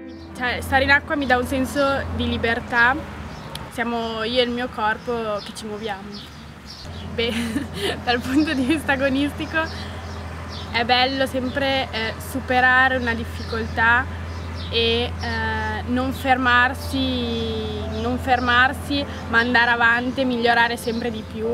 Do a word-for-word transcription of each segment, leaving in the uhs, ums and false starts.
Cioè, stare in acqua mi dà un senso di libertà, siamo io e il mio corpo che ci muoviamo. Beh, dal punto di vista agonistico è bello sempre eh, superare una difficoltà e eh, non fermarsi, non fermarsi, ma andare avanti e migliorare sempre di più.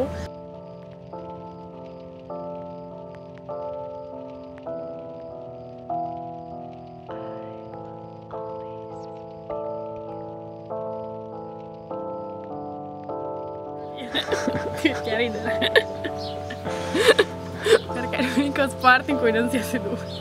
Che ridere. Perché è l'unico sport in cui non si è seduti.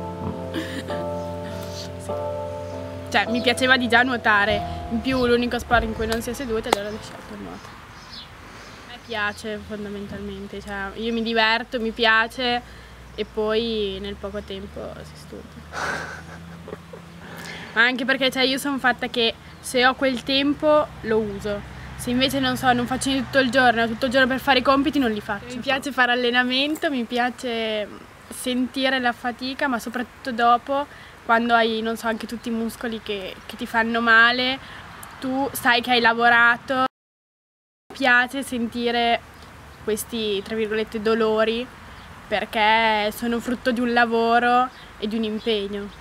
Sì. Cioè, mi piaceva di già nuotare, in più l'unico sport in cui non si è seduti, allora ho scelto il nuoto. A me piace fondamentalmente, cioè io mi diverto, mi piace e poi nel poco tempo si studia. Ma anche perché cioè, io sono fatta che se ho quel tempo lo uso. Se invece non so, non faccio tutto il giorno, tutto il giorno per fare i compiti, non li faccio. Mi piace fare allenamento, mi piace sentire la fatica, ma soprattutto dopo, quando hai, non so, anche tutti i muscoli che, che ti fanno male, tu sai che hai lavorato. Mi piace sentire questi, tra virgolette, dolori, perché sono frutto di un lavoro e di un impegno.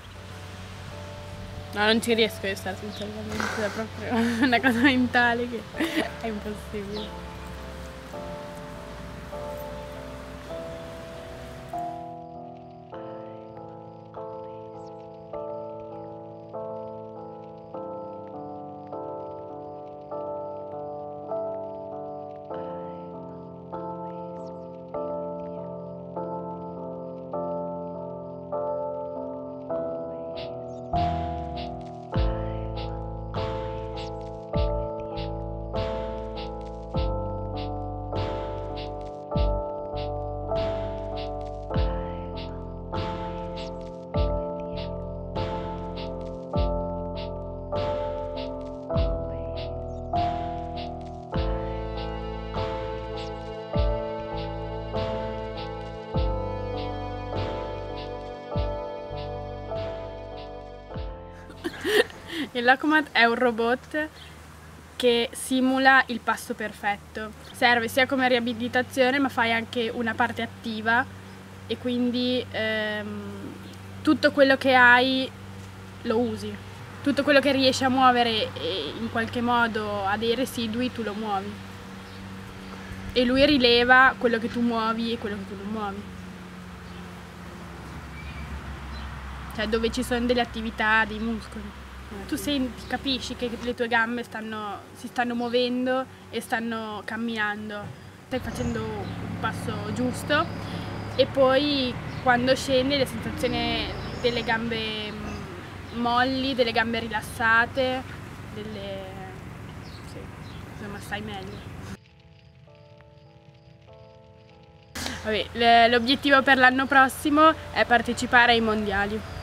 No, non ci riesco a stare senza allenamento, è proprio una cosa mentale che è impossibile. Il Lokomat è un robot che simula il passo perfetto. Serve sia come riabilitazione, ma fai anche una parte attiva e quindi ehm, tutto quello che hai lo usi. Tutto quello che riesci a muovere e in qualche modo ha dei residui, tu lo muovi. E lui rileva quello che tu muovi e quello che tu non muovi. Cioè dove ci sono delle attività, dei muscoli. Tu senti, capisci che le tue gambe stanno, si stanno muovendo e stanno camminando, stai facendo un passo giusto e poi quando scendi la sensazione delle gambe molli, delle gambe rilassate, delle... sì, insomma stai meglio. Vabbè, l'obiettivo per l'anno prossimo è partecipare ai mondiali.